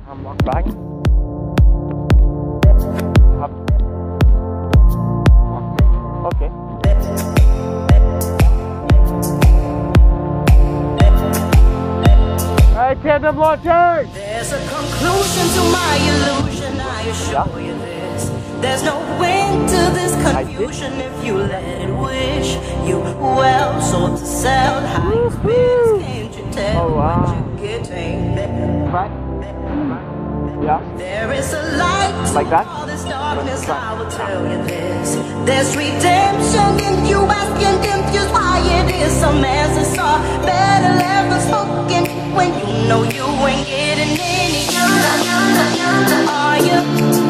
Walk back. Up. Okay. Alright, Tandem launchers! There's a conclusion to my illusion, I assure you this. There's no end to this confusion if you let it wish you well. So to sell high spirits, can't you tell what you're getting there? Right. Yeah. There is a light like that. All this darkness, I will tell you this. There's redemption in you, asking confused why it is some answers are better left unspoken when you know you ain't getting any. Are you?